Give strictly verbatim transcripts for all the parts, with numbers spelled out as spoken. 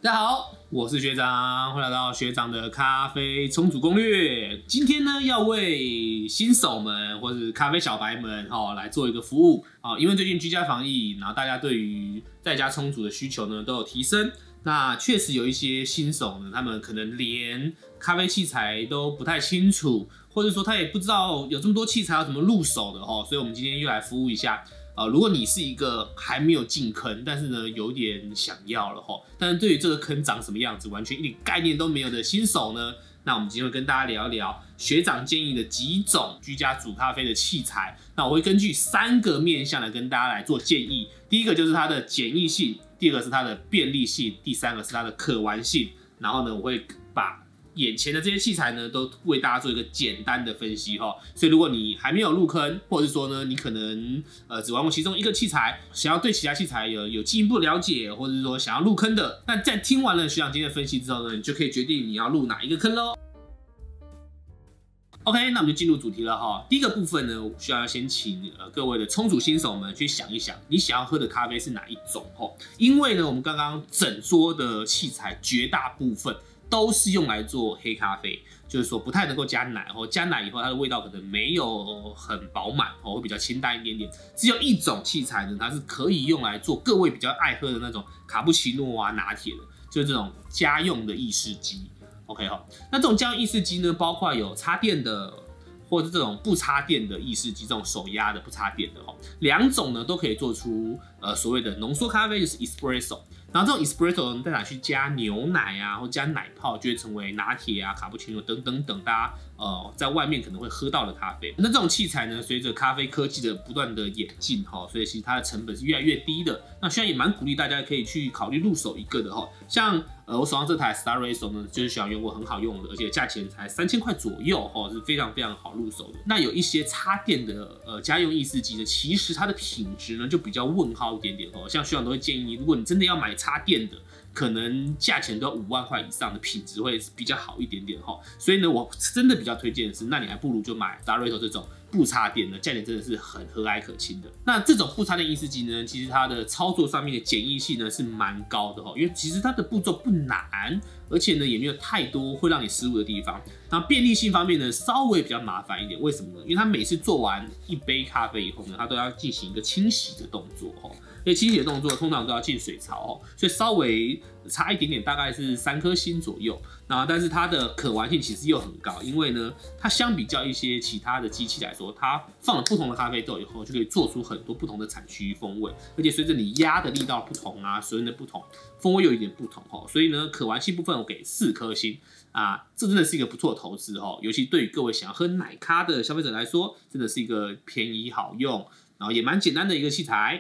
大家好，我是学长，欢迎来到学长的咖啡冲煮攻略。今天呢，要为新手们或是咖啡小白们哈、哦、来做一个服务啊、哦，因为最近居家防疫，然后大家对于在家冲煮的需求呢都有提升。那确实有一些新手呢，他们可能连咖啡器材都不太清楚，或者说他也不知道有这么多器材要怎么入手的哈、哦，所以我们今天又来服务一下。呃，如果你是一个还没有进坑，但是呢有点想要了齁，但是对于这个坑长什么样子完全一点概念都没有的新手呢，那我们今天会跟大家聊一聊学长建议的几种居家煮咖啡的器材。那我会根据三个面向来跟大家来做建议。第一个就是它的简易性，第二个是它的便利性，第三个是它的可玩性。然后呢，我会把眼前的这些器材呢，都为大家做一个简单的分析哈。所以如果你还没有入坑，或者是说呢，你可能呃只玩过其中一个器材，想要对其他器材有有进一步了解，或者是说想要入坑的，那在听完了学长今天的分析之后呢，你就可以决定你要入哪一个坑喽。OK， 那我们就进入主题了哈。第一个部分呢，需要先请呃各位的冲煮新手们去想一想，你想要喝的咖啡是哪一种哈？因为呢，我们刚刚整桌的器材绝大部分都是用来做黑咖啡，就是说不太能够加奶，或加奶以后它的味道可能没有很饱满，会比较清淡一点点。只有一种器材呢，它是可以用来做各位比较爱喝的那种卡布奇诺啊、拿铁的，就是这种家用的意式机。OK 哈，那这种家用意式机呢，包括有插电的，或者这种不插电的意式机，这种手压的不插电的哈，两种呢都可以做出呃所谓的浓缩咖啡，就是 espresso。然后这种 espresso 呢，再拿去加牛奶啊，或加奶泡，就会成为拿铁啊、卡布奇诺等等等大家呃在外面可能会喝到的咖啡。那这种器材呢，随着咖啡科技的不断的演进哈，所以其实它的成本是越来越低的。那虽然也蛮鼓励大家可以去考虑入手一个的哈，像呃我手上这台 Starracer 呢，就是学长用过，很好用的，而且价钱才三千块左右哈，是非常非常好入手的。那有一些插电的呃家用意式机呢，其实它的品质呢就比较问号一点点哦。像学长都会建议，如果你真的要买插电的，可能价钱都要五万块以上的品质会比较好一点点哈。所以呢，我真的比较推荐的是，那你还不如就买 Starracer 这种不插电的，价钱真的是很和蔼可亲的。那这种不插电意式机呢，其实它的操作上面的简易性呢是蛮高的哈，因为其实它的步骤不难，而且呢也没有太多会让你失误的地方。然后便利性方面呢，稍微比较麻烦一点，为什么呢？因为它每次做完一杯咖啡以后呢，它都要进行一个清洗的动作哈。所以清洗的动作通常都要进水槽哦，所以稍微差一点点，大概是三颗星左右。然后，但是它的可玩性其实又很高，因为呢，它相比较一些其他的机器来说，它放了不同的咖啡豆以后，就可以做出很多不同的产区风味，而且随着你压的力道不同啊，水温的不同，风味又有一点不同哦。所以呢，可玩性部分我给四颗星啊，这真的是一个不错的投资哦，尤其对于各位想要喝奶咖的消费者来说，真的是一个便宜好用，然后也蛮简单的一个器材。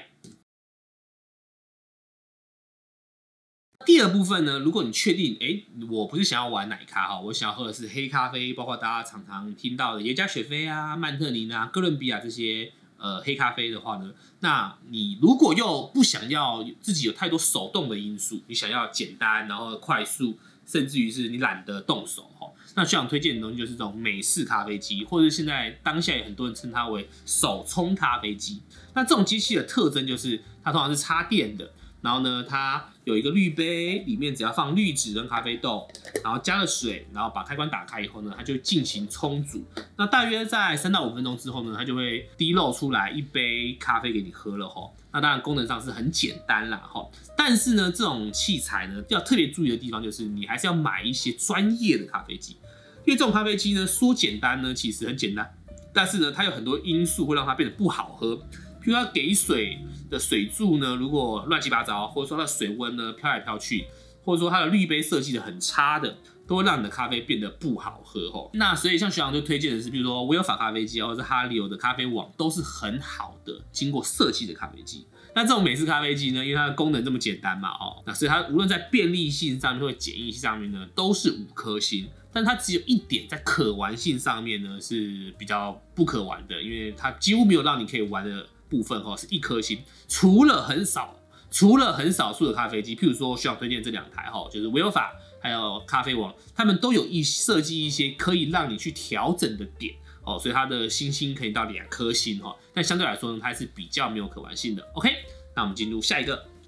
第二部分呢，如果你确定，哎，我不是想要玩奶咖哈，我想要喝的是黑咖啡，包括大家常常听到的耶加雪菲啊、曼特宁啊、哥伦比亚这些呃黑咖啡的话呢，那你如果又不想要自己有太多手动的因素，你想要简单然后快速，甚至于是你懒得动手哈，那学长推荐的东西就是这种美式咖啡机，或者现在当下有很多人称它为手冲咖啡机。那这种机器的特征就是它通常是插电的。然后呢，它有一个滤杯，里面只要放滤纸跟咖啡豆，然后加了水，然后把开关打开以后呢，它就进行冲煮。那大约在三到五分钟之后呢，它就会滴漏出来一杯咖啡给你喝了吼。那当然功能上是很简单啦吼，但是呢，这种器材呢要特别注意的地方就是，你还是要买一些专业的咖啡机，因为这种咖啡机呢说简单呢其实很简单，但是呢它有很多因素会让它变得不好喝。譬如它给水的水柱呢，如果乱七八糟，或者说它的水温呢飘来飘去，或者说它的滤杯设计的很差的，都会让你的咖啡变得不好喝吼。那所以像学长就推荐的是，比如说威尔法咖啡机啊，或者是哈利欧的咖啡网，都是很好的经过设计的咖啡机。那这种美式咖啡机呢，因为它的功能这么简单嘛，哦，那所以它无论在便利性上面或简易性上面呢，都是五颗星。但它只有一点在可玩性上面呢是比较不可玩的，因为它几乎没有让你可以玩的部分哦，是一颗星，除了很少，除了很少数的咖啡机，譬如说需要推荐这两台哈，就是威尔法还有咖啡王，他们都有一设计一些可以让你去调整的点哦，所以它的星星可以到两颗星哈，但相对来说呢，它是比较没有可玩性的。OK， 那我们进入下一个。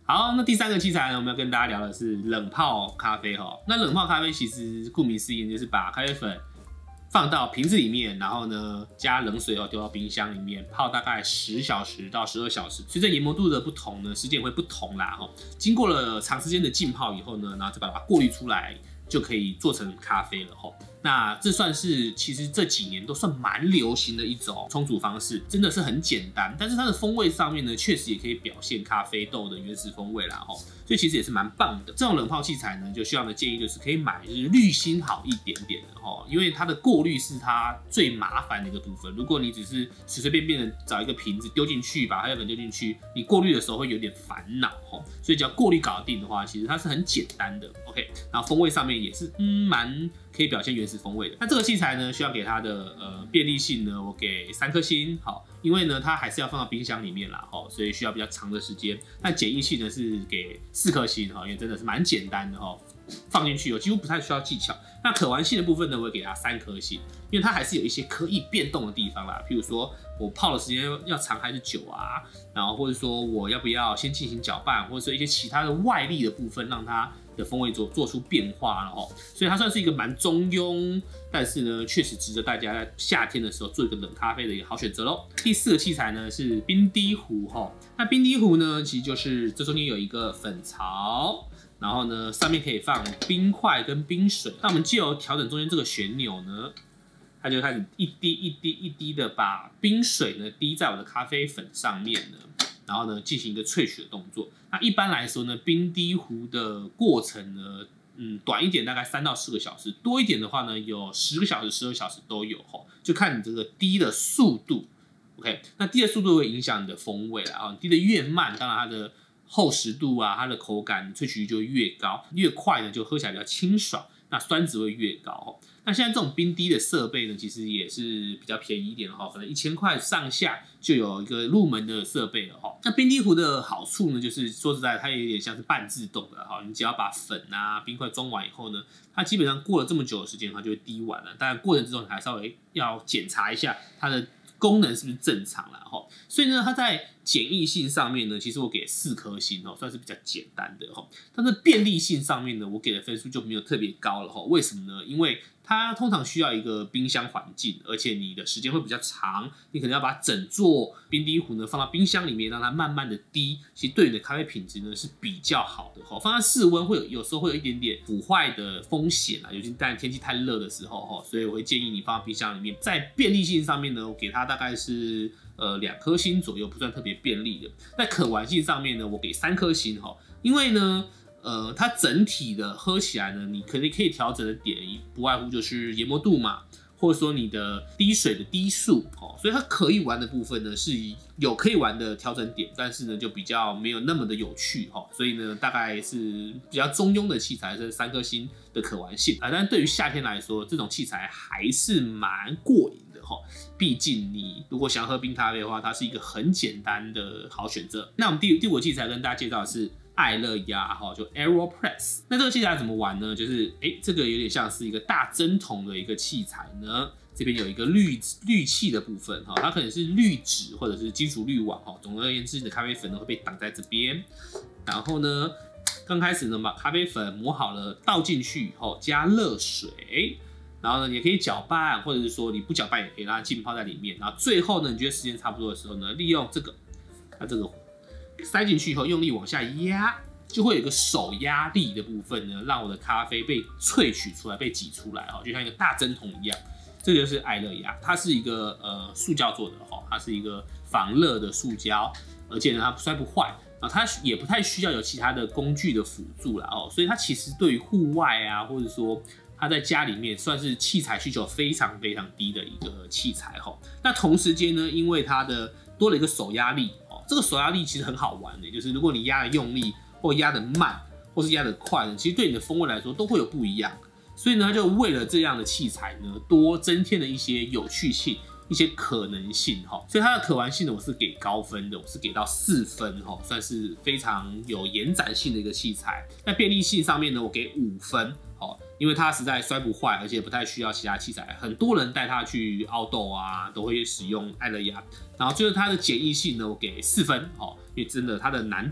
好，那第三个器材呢，我们要跟大家聊的是冷泡咖啡哈。那冷泡咖啡其实顾名思义就是把咖啡粉放到瓶子里面，然后呢加冷水哦丢到冰箱里面泡大概十小时到十二小时，随着研磨度的不同呢，时间会不同啦哈。经过了长时间的浸泡以后呢，然后再把它过滤出来，就可以做成咖啡了哈。那这算是其实这几年都算蛮流行的一种冲煮方式，真的是很简单，但是它的风味上面呢，确实也可以表现咖啡豆的原始风味啦哈，所以其实也是蛮棒的。这种冷泡器材呢，就需要的建议就是可以买就是滤芯好一点点的哈，因为它的过滤是它最麻烦的一个部分。如果你只是随随便便的找一个瓶子丢进去，把咖啡粉丢进去，你过滤的时候会有点烦恼哈，所以只要过滤搞定的话，其实它是很简单的 ，OK。然后风味上面也是嗯蛮可以表现原始风味的。那这个器材呢，需要给它的呃便利性呢，我给三颗星，好，因为呢它还是要放到冰箱里面啦，哈，所以需要比较长的时间。那简易性呢是给四颗星，哈，因为真的是蛮简单的哈，放进去哦，几乎不太需要技巧。那可玩性的部分呢，我会给它三颗星，因为它还是有一些可以变动的地方啦，譬如说我泡的时间要长还是久啊，然后或者说我要不要先进行搅拌，或者说一些其他的外力的部分，让它的风味做做出变化了哦，所以它算是一个蛮中庸，但是呢，确实值得大家在夏天的时候做一个冷咖啡的一个好选择喽。第四个器材呢是冰滴壶哈，那冰滴壶呢其实就是这中间有一个粉槽，然后呢上面可以放冰块跟冰水，那我们藉由调整中间这个旋钮呢，它就开始一滴一滴一滴的把冰水呢滴在我的咖啡粉上面呢。然后呢，进行一个萃取的动作。那一般来说呢，冰滴壶的过程呢，嗯，短一点大概三到四个小时，多一点的话呢，有十个小时、十二小时都有吼，就看你这个滴的速度。OK， 那滴的速度会影响你的风味啦。啊，滴的越慢，当然它的厚实度啊，它的口感萃取率就会越高；越快呢，就喝起来比较清爽，那酸质会越高吼。那现在这种冰滴的设备呢，其实也是比较便宜一点的哈，可能一千块上下就有一个入门的设备了哈。那冰滴壶的好处呢，就是说实在，它有点像是半自动的哈，你只要把粉啊、冰块装完以后呢，它基本上过了这么久的时间，它就会滴完了。当然过程之中，你还稍微要检查一下它的功能是不是正常啦哈。所以呢，它在简易性上面呢，其实我给四颗星哦，算是比较简单的哈。但是便利性上面呢，我给的分数就没有特别高了哈。为什么呢？因为它通常需要一个冰箱环境，而且你的时间会比较长，你可能要把整座冰滴壶呢放到冰箱里面，让它慢慢的滴，其实对你的咖啡品质呢是比较好的哈。放在室温会有有时候会有一点点腐坏的风险啊，尤其在天气太热的时候哈，所以我会建议你放到冰箱里面。在便利性上面呢，我给它大概是呃两颗星左右，不算特别便利的。在可玩性上面呢，我给三颗星哈，因为呢。呃，它整体的喝起来呢，你可能可以调整的点，不外乎就是研磨度嘛，或者说你的滴水的滴数，哦，所以它可以玩的部分呢是有可以玩的调整点，但是呢就比较没有那么的有趣哈，所以呢大概是比较中庸的器材，是三颗星的可玩性啊。但是对于夏天来说，这种器材还是蛮过瘾的哈，毕竟你如果想喝冰咖啡的话，它是一个很简单的好选择。那我们第第五个器材跟大家介绍的是。爱乐压哈，就 AeroPress。那这个器材怎么玩呢？就是哎、欸，这个有点像是一个大针筒的一个器材呢。这边有一个滤滤器的部分哈，它可能是滤纸或者是金属滤网哈。总而言之，你的咖啡粉呢会被挡在这边。然后呢，刚开始呢把咖啡粉磨好了倒进去以后，加热水。然后呢，也可以搅拌，或者是说你不搅拌也可以让它浸泡在里面。然后最后呢，你觉得时间差不多的时候呢，利用这个它这个。塞进去以后，用力往下压，就会有一个手压力的部分呢，让我的咖啡被萃取出来、被挤出来哦，就像一个大针筒一样。这就是爱乐压，它是一个呃塑胶做的哈，它是一个防热的塑胶，而且呢它摔不坏啊，它也不太需要有其他的工具的辅助啦哦，所以它其实对于户外啊，或者说它在家里面算是器材需求非常非常低的一个器材哈。那同时间呢，因为它的多了一个手压力。这个手压力其实很好玩的，就是如果你压的用力，或压的慢，或是压的快呢，其实对你的风味来说都会有不一样。所以呢，就为了这样的器材呢，多增添了一些有趣性、一些可能性哈。所以它的可玩性呢，我是给高分的，我是给到四分哈，算是非常有延展性的一个器材。那便利性上面呢，我给五分。哦，因为它实在摔不坏，而且不太需要其他器材。很多人带它去凹豆啊，都会使用爱乐压。然后就是它的简易性呢，我给四分哦，因为真的它的难度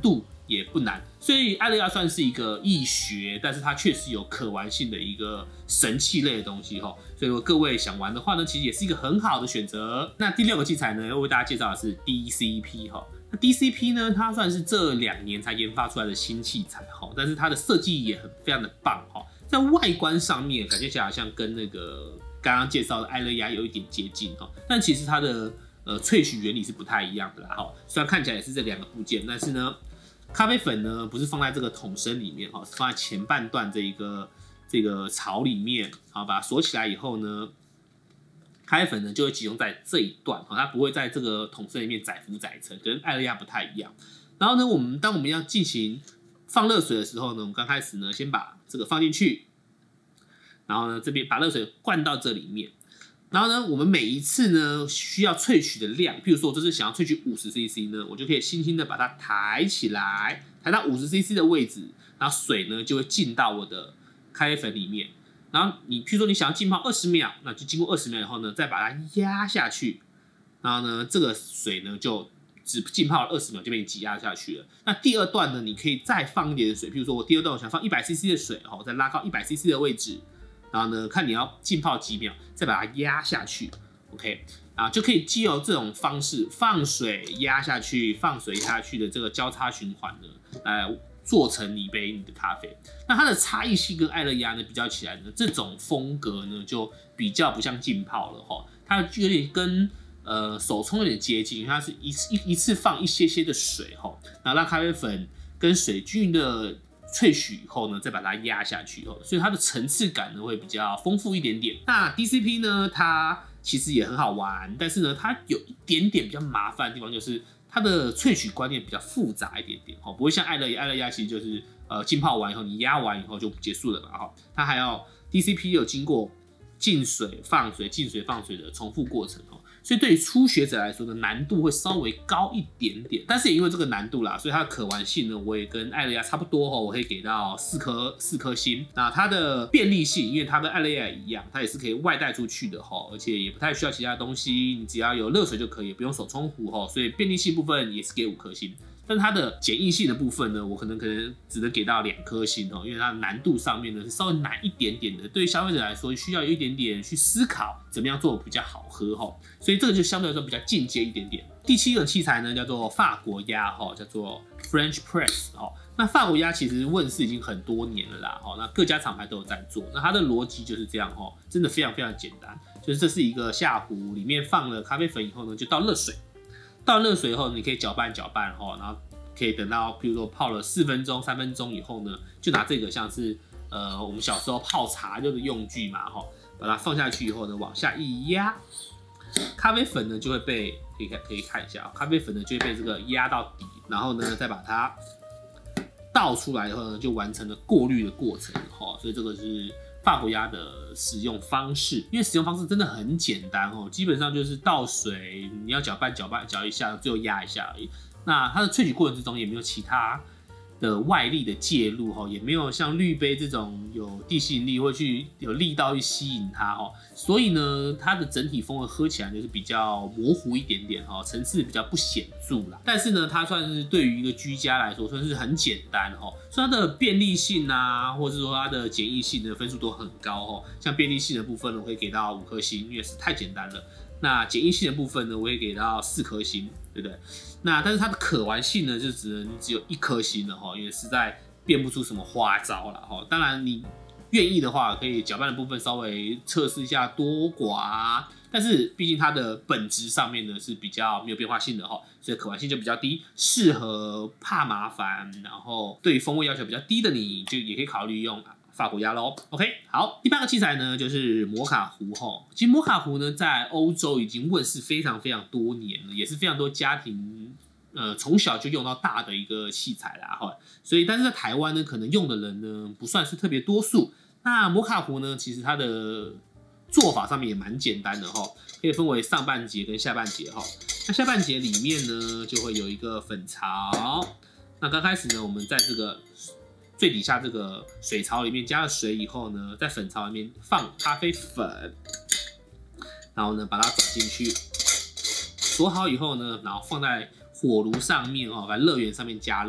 也不难。所以艾乐压算是一个易学，但是它确实有可玩性的一个神器类的东西哈。所以如果各位想玩的话呢，其实也是一个很好的选择。那第六个器材呢，要为大家介绍的是 D C P 哈。那 D C P 呢，它算是这两年才研发出来的新器材哈，但是它的设计也很非常的棒哈。在外观上面感觉起来好像跟那个刚刚介绍的艾乐压有一点接近哈，但其实它的呃萃取原理是不太一样的啦哈。虽然看起来也是这两个部件，但是呢，咖啡粉呢不是放在这个桶身里面哈，是放在前半段这一个这个槽里面，好，把它锁起来以后呢。咖啡粉呢就会集中在这一段，它不会在这个桶身里面载浮载沉，跟艾乐压不太一样。然后呢，我们当我们要进行放热水的时候呢，我们刚开始呢先把这个放进去，然后呢这边把热水灌到这里面，然后呢我们每一次呢需要萃取的量，譬如说我这是想要萃取五十 C C 呢，我就可以轻轻的把它抬起来，抬到五十 C C 的位置，然后水呢就会进到我的咖啡粉里面。然后你，譬如说你想要浸泡二十秒，那就经过二十秒以后呢，再把它压下去，然后呢，这个水呢就只浸泡了二十秒就被你挤压下去了。那第二段呢，你可以再放一点水，譬如说我第二段我想放一百 C C 的水，哦，再拉高一百 C C 的位置，然后呢，看你要浸泡几秒，再把它压下去 ，OK， 啊，就可以藉由这种方式放水压下去、放水压下去的这个交叉循环呢，来做成你杯你的咖啡。那它的差异性跟艾乐压呢比较起来呢，这种风格呢就比较不像浸泡了哈，它有点跟呃手冲有点接近，因为它是一一一次放一些些的水哈，然后让咖啡粉跟水均匀的萃取以后呢，再把它压下去哦，所以它的层次感呢会比较丰富一点点。那 D C P 呢，它其实也很好玩，但是呢，它有一点点比较麻烦的地方就是。它的萃取观念比较复杂一点点，不会像艾乐压，艾乐压其实就是呃浸泡完以后，你压完以后就结束了嘛，哈，它还要 D C P 有经过进水放水、进水放水的重复过程哦，所以对于初学者来说呢，难度会稍微高一点点，但是也因为这个难度啦，所以它的可玩性呢，我也跟艾乐压差不多哦，我可以给到四颗四颗星。那它的便利性，因为它跟艾乐压一样，它也是可以外带出去的哈，而且也不太需要其他东西，你只要有热水就可以，不用手冲壶哈，所以便利性部分也是给五颗星。但它的简易性的部分呢，我可能可能只能给到两颗星哦，因为它的难度上面呢是稍微难一点点的，对于消费者来说需要有一点点去思考怎么样做比较好喝哈，所以这个就相对来说比较进阶一点点。第七个器材呢叫做法国压哈，叫做 French Press 哈。那法国压其实问世已经很多年了啦，那各家厂牌都有在做。那它的逻辑就是这样哈，真的非常非常简单，就是这是一个下壶，里面放了咖啡粉以后呢，就倒热水。倒热水后，你可以搅拌搅拌哈，然后可以等到，比如说泡了四分钟、三分钟以后呢，就拿这个像是呃我们小时候泡茶用的用具嘛哈，把它放下去以后呢，往下一压，咖啡粉呢就会被可以看可以看一下，咖啡粉呢就会被这个压到底，然后呢再把它倒出来以后呢，就完成了过滤的过程哈，所以这个是法国压的使用方式，因为使用方式真的很简单哦，基本上就是倒水，你要搅拌搅拌搅一下，最后压一下而已。那它的萃取过程之中也没有其他的外力的介入哈，也没有像滤杯这种有地吸引力会去有力道去吸引它哈，所以呢，它的整体风味喝起来就是比较模糊一点点哈，层次比较不显著啦。但是呢，它算是对于一个居家来说算是很简单哈，所以它的便利性啊，或者说它的简易性的分数都很高哦。像便利性的部分呢，我会给到五颗星，因为是太简单了。那简易性的部分呢，我会给到四颗星，对不对？那但是它的可玩性呢，就只能只有一颗星了哈，因为实在变不出什么花招了哈。当然你愿意的话，可以搅拌的部分稍微测试一下多寡，但是毕竟它的本质上面呢是比较没有变化性的哈，所以可玩性就比较低，适合怕麻烦，然后对于风味要求比较低的你，就也可以考虑用法国压咯 OK， 好，第八个器材呢就是摩卡壶哈。其实摩卡壶呢在欧洲已经问世非常非常多年了，也是非常多家庭呃从小就用到大的一个器材啦哈。所以但是在台湾呢，可能用的人呢不算是特别多数。那摩卡壶呢，其实它的做法上面也蛮简单的哈，可以分为上半节跟下半节哈。那下半节里面呢就会有一个粉槽。那刚开始呢，我们在这个最底下这个水槽里面加了水以后呢，在粉槽里面放咖啡粉，然后呢把它转进去，锁好以后呢，然后放在火炉上面哦，把热源上面加热。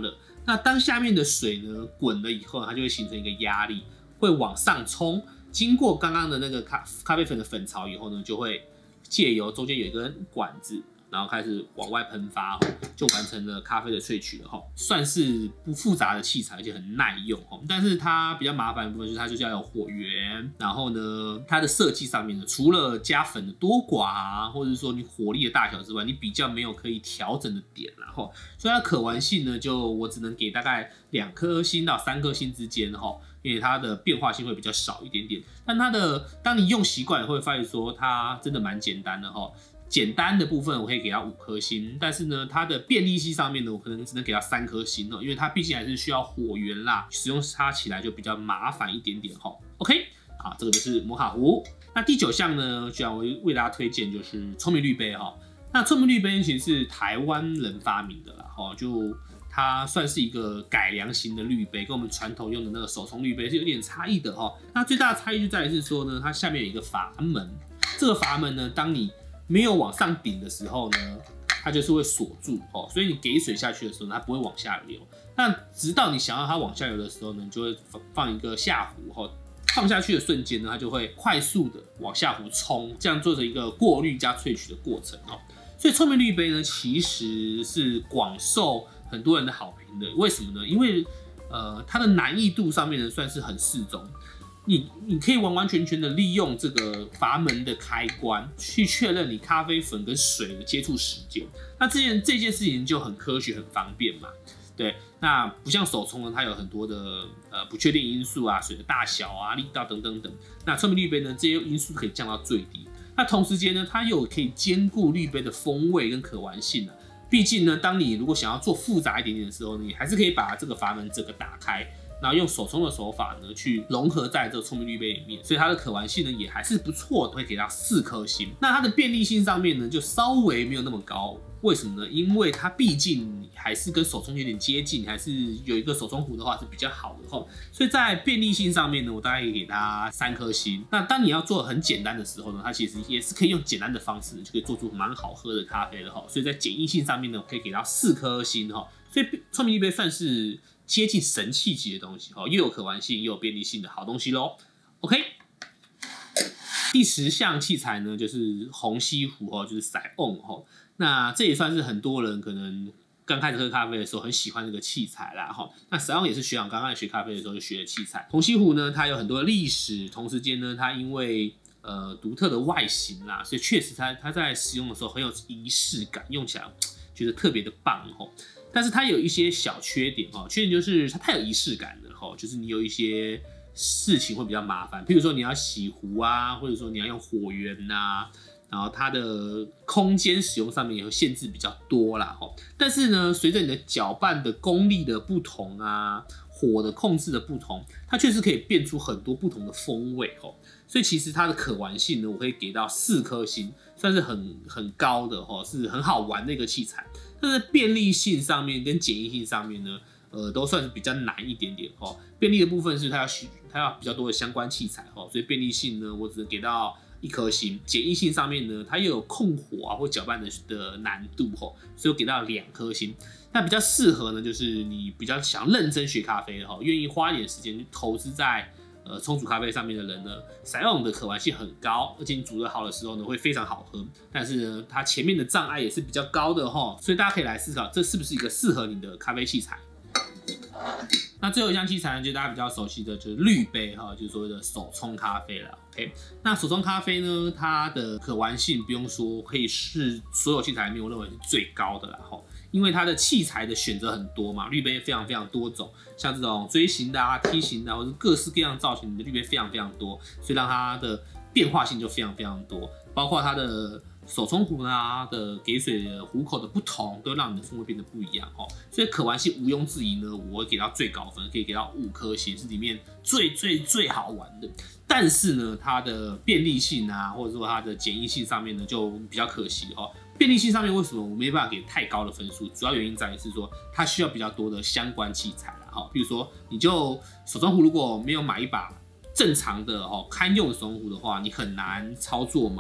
那当下面的水呢滚了以后，它就会形成一个压力，会往上冲。经过刚刚的那个咖咖啡粉的粉槽以后呢，就会借由中间有一根管子，然后开始往外喷发，就完成了咖啡的萃取了。算是不复杂的器材，而且很耐用。但是它比较麻烦的部分就是它就是要有火源，然后呢，它的设计上面呢，除了加粉的多寡啊，或者是说你火力的大小之外，你比较没有可以调整的点，然后所以它可玩性呢，就我只能给大概两颗星到三颗星之间哈。因为它的变化性会比较少一点点，但它的当你用习惯会发现说它真的蛮简单的哈。简单的部分我可以给它五颗星，但是呢，它的便利性上面呢，我可能只能给它三颗星哦，因为它毕竟还是需要火源啦，使用它起来就比较麻烦一点点哈。OK， 好，这个就是摩卡壶。那第九项呢，就让我为大家推荐就是聪明滤杯哈。那聪明滤杯其实是台湾人发明的啦，哈，就。它算是一个改良型的滤杯，跟我们传统用的那个手冲滤杯是有点差异的哈。那最大的差异就在于是说呢，它下面有一个阀门，这个阀门呢，当你没有往上顶的时候呢，它就是会锁住哦，所以你给水下去的时候，它不会往下流。那直到你想要它往下流的时候呢，你就会放一个下壶哈，放下去的瞬间呢，它就会快速的往下壶冲，这样做成一个过滤加萃取的过程哦。所以聪明滤杯呢，其实是广受很多人的好评的。为什么呢？因为呃，它的难易度上面呢，算是很适中。你你可以完完全全的利用这个阀门的开关去确认你咖啡粉跟水的接触时间。那这件这件事情就很科学、很方便嘛。对，那不像手冲呢，它有很多的呃不确定因素啊，水的大小啊、力道等等等。那聪明滤杯呢，这些因素可以降到最低。那同时间呢，它又可以兼顾滤杯的风味跟可玩性啊。毕竟呢，当你如果想要做复杂一点点的时候，你还是可以把这个阀门整个打开，然后用手冲的手法呢去融合在这个聪明滤杯里面，所以它的可玩性呢也还是不错的，会给它四颗星。那它的便利性上面呢就稍微没有那么高，为什么呢？因为它毕竟还是跟手冲有点接近，还是有一个手冲壶的话是比较好的哈。所以在便利性上面呢，我大概可以给它三颗星。那当你要做很简单的时候呢，它其实也是可以用简单的方式就可以做出蛮好喝的咖啡的哈。所以在简易性上面呢，我可以给它四颗星哈。所以聪明滤杯算是接近神器级的东西哈，又有可玩性又有便利性的好东西咯。OK。第十项器材呢，就是虹吸壶哦，就是 Saion 哦。那这也算是很多人可能刚开始喝咖啡的时候很喜欢这个器材啦哈。那 Saion 也是学长刚开始学咖啡的时候就学的器材。虹吸壶呢，它有很多的历史，同时间呢，它因为呃独特的外形啦，所以确实它它在使用的时候很有仪式感，用起来觉得特别的棒哦。但是它有一些小缺点哦，缺点就是它太有仪式感了哈，就是你有一些事情会比较麻烦，譬如说你要洗壶啊，或者说你要用火源呐、啊，然后它的空间使用上面也会限制比较多啦吼。但是呢，随着你的搅拌的功力的不同啊，火的控制的不同，它确实可以变出很多不同的风味吼。所以其实它的可玩性呢，我可以给到四颗星，算是很很高的吼，是很好玩的一个器材。但是便利性上面跟简易性上面呢，呃，都算是比较难一点点吼。便利的部分是它要它要比较多的相关器材吼，所以便利性呢，我只能给到一颗星。简易性上面呢，它又有控火啊或搅拌的的难度吼，所以我给到两颗星。那比较适合呢，就是你比较想认真学咖啡的吼，愿意花一点时间去投资在呃冲煮咖啡上面的人呢，Saion的可玩性很高，而且你煮得好的时候呢，会非常好喝。但是呢，它前面的障碍也是比较高的吼，所以大家可以来思考，这是不是一个适合你的咖啡器材？那最后一项器材呢，就是大家比较熟悉的，就是滤杯哈，就是所谓的手冲咖啡了。OK， 那手冲咖啡呢，它的可玩性不用说，可以是所有器材里面我认为是最高的啦哈，因为它的器材的选择很多嘛，滤杯非常非常多种，像这种锥形的啊、梯形的、啊，或者各式各样造型的滤杯非常非常多，所以让它的变化性就非常非常多，包括它的手冲壶啊的给水的壶口的不同，都让你的风味变得不一样哦。所以可玩性毋庸置疑呢，我会给到最高分，可以给到五颗星，是里面最最最好玩的。但是呢，它的便利性啊，或者说它的简易性上面呢，就比较可惜哦。便利性上面为什么我没办法给太高的分数？主要原因在于是说它需要比较多的相关器材啦，哈，比如说你就手冲壶如果没有买一把正常的哦堪用的手冲壶的话，你很难操作嘛。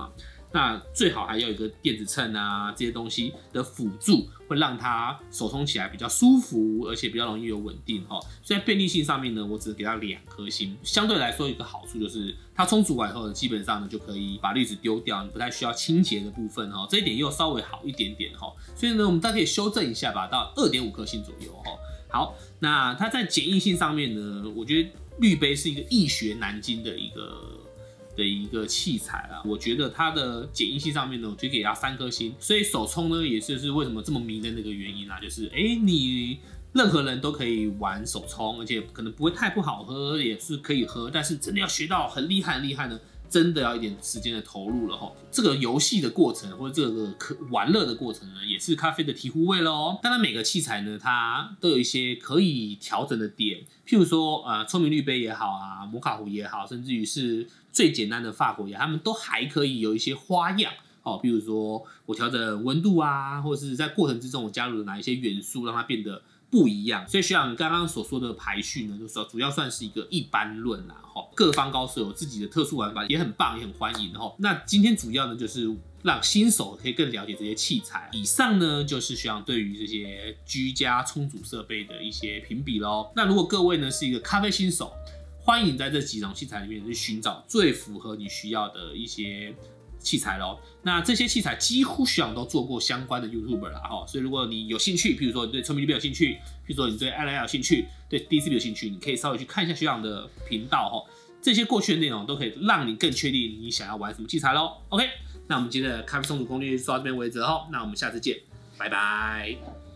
那最好还要有一个电子秤啊这些东西的辅助，会让它手冲起来比较舒服，而且比较容易有稳定哈。所以在便利性上面呢，我只给它两颗星。相对来说，有一个好处就是它冲煮完以后呢，基本上呢就可以把滤纸丢掉，你不太需要清洁的部分哈，这一点又稍微好一点点哈。所以呢，我们大家可以修正一下吧，到 二点五颗星左右哈。好，那它在简易性上面呢，我觉得滤杯是一个易学难精的一个。的一个器材啦，我觉得它的简易性上面呢，我就给它三颗星。所以手冲呢，也就是为什么这么迷的那个原因啦，就是哎、欸，你任何人都可以玩手冲，而且可能不会太不好喝，也是可以喝，但是真的要学到很厉害很厉害呢，真的要一点时间的投入了哈。这个游戏的过程或者这个玩乐的过程呢，也是咖啡的醍醐味喽。当然每个器材呢，它都有一些可以调整的点，譬如说呃，聪明滤杯也好啊，摩卡壶也好，甚至于是最简单的法国牙，他们都还可以有一些花样哦，比如说我调整温度啊，或者是在过程之中我加入了哪一些元素，让它变得不一样。所以学长刚刚所说的排序呢，就是主要算是一个一般论啦，哈，各方高手有自己的特殊玩法，也很棒，也很欢迎哈。那今天主要呢就是让新手可以更了解这些器材。以上呢就是学长对于这些居家冲煮设备的一些评比咯。那如果各位呢是一个咖啡新手，欢迎在这几种器材里面去寻找最符合你需要的一些器材咯。那这些器材几乎学长都做过相关的 YouTuber 啦哈，所以如果你有兴趣，譬如说你对聪明滤杯有兴趣，譬如说你对爱莱雅有兴趣，对 D C P 有兴趣，你可以稍微去看一下学长的频道哈。这些过去的内容都可以让你更确定你想要玩什么器材咯。OK， 那我们今天的咖啡冲煮攻略就到这边为止哈，那我们下次见，拜拜。